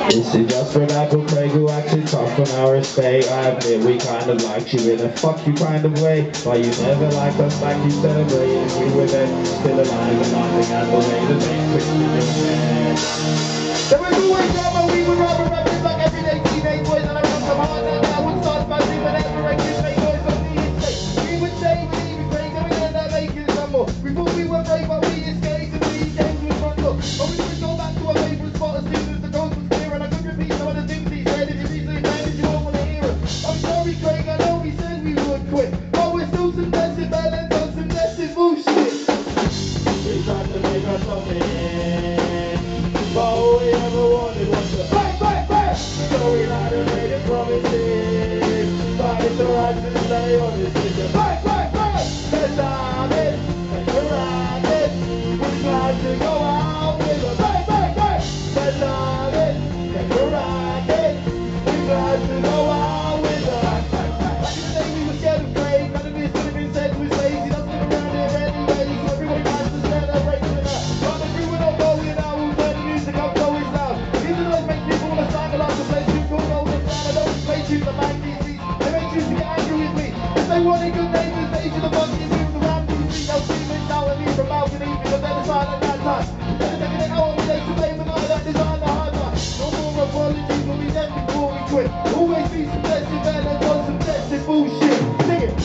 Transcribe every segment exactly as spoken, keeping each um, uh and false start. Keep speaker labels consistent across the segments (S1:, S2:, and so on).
S1: This is just for Michael Craig who actually talked on our estate. I admit we kind of liked you in a fuck you kind of way, but you never liked us like you celebrated. We were then still alive and nothing and the way the thing twisted in your head. There was always drama, we would rather rappers like everyday teenage boys, and I got some hard and I would start fighting whenever I could make noise on the estate. We would say we even Craig and we end up making some more. We thought we were brave but we escaped and we games was fun look. But we would go back to our favourite spot as soon as the coast was clear, and I could repeat some of the things he said. If you reason time you don't want to hear it. I'm sorry Craig, I know we said we would quit, but we're still some decibel and done some decibel bullshit. We tried to make us something, but all we ever wanted was to bang, bang, bang. So we had to make it promises, but it's alright to stay on this mission. Bang, bang, bang. Let's have it, let's around it. We're glad to go out with a bang, bang, bang. Let's have it, let's around it. We're glad to go out with a bang, bang, bang. Back in the day we were scared of Craig, none of this could have been said to his face. He doesn't live around here anyway, so everybody has to celebrate with her. But the crew were not going out, we'll turn the music up so it's loud. These are those make people want to stand along to play too cool, all the sound. I don't play tunes that like these beats. They make you to get angry with me. If they wanted good neighbours, they should have fucking moved around these streets. They'll scream and shout at me from balconies because they're the silent that time. They're taking it out on me, they should blame the guy that designed the hard one. No more apologies when we left before we quit. Always be some decibel and done some decibel bullshit. Sing it.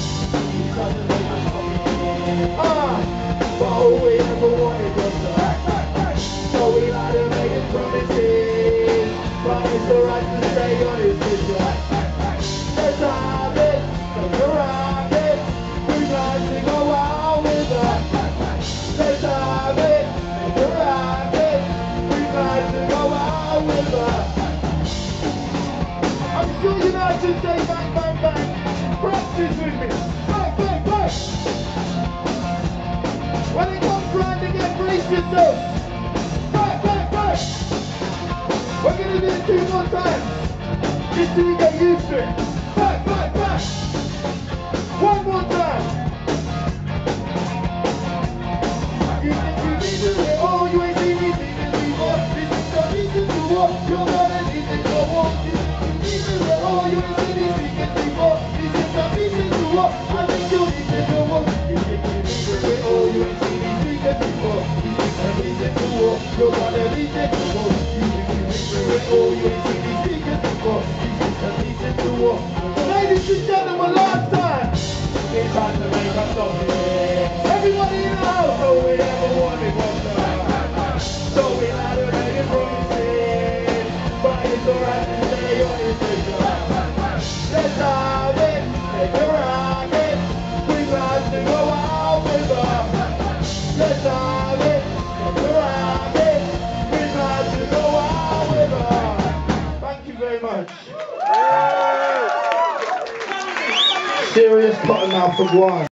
S1: Ah, but all we ever wanted was to act, act, act. So we had to make it promises, but it's alright to stay on this mission. Let's have it, let's around it. We'd like to go out with us. Let's have it, let's around it. We'd like to go out with us. I'm sure you know to say bang, bang, bang. Practice with me. Bang, bang, bang. When it comes round again, brace yourself. Bang, bang, bang. We're going to do it two more times, just till you get used to it. Bang, bang, bang. One more time. You think you need to do it all, you ain't seen me sing it before. This is the reason to walk, you're gonna need to go walk. You think you need to do it all, you ain't seen me sing it before. This is the reason to walk, I think you need to go walk. You think you need to do it all, you ain't seen me sing it before. This is the reason to walk, you're gonna need to go walk. You think you need to do it all, you ain't seen me sing it before. This is the reason to walk. Ladies and gentlemen, last time. It's time to make us something. Everybody in the house, all we ever wanted was to have. So we had to make it promises, but it's alright to stay on this mission. Let's have it, let's around it. We're glad to go out with us. Let's have it, let's around it. We're glad to go out with us. Thank you very much. Serious cotton mouth of wine.